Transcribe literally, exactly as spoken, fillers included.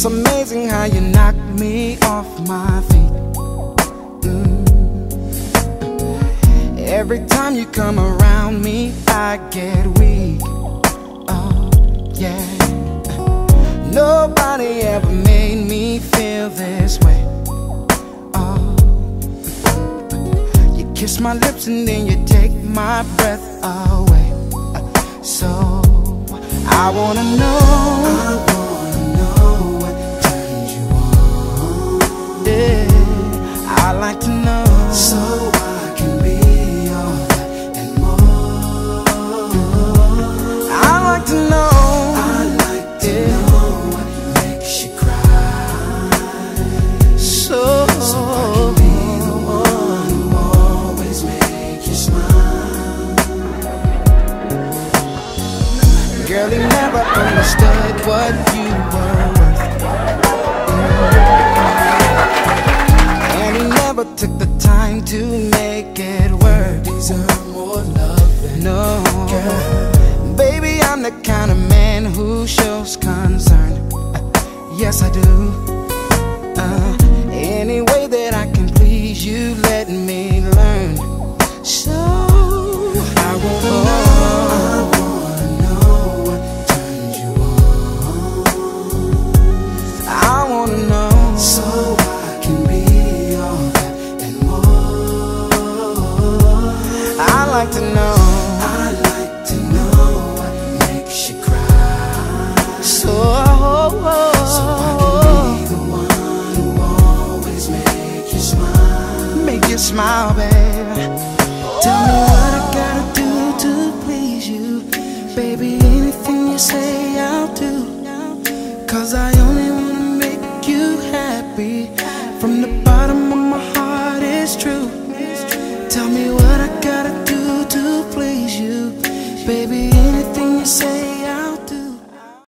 It's amazing how you knock me off my feet. mm. Every time you come around me, I get weak. Oh yeah. Nobody ever made me feel this way. Oh, you kiss my lips and then you take my breath away. So I wanna know, I wanna know what turns you on. Yeah, I like to know, so I can be all that and more. I like to know, I like to yeah. know what makes you cry. So, so I can be the one who always make you smile. Girl, he never understood what you were worth. And he never took the time to make it work. Deserve more love than no, girl. Baby, I'm the kind of man who shows concern. uh, Yes, I do. uh, Any way that I can please you, let me learn. So I wanna know, I like to know, I like to know what makes you cry. So, so I can be the one who always make you smile. Make you smile, baby. Tell me what I gotta do to please you. Baby, anything you say I'll do. Cause I only wanna make you happy. From the bottom of my heart, it's true. Tell me what I gotta do to please you. Baby, anything you say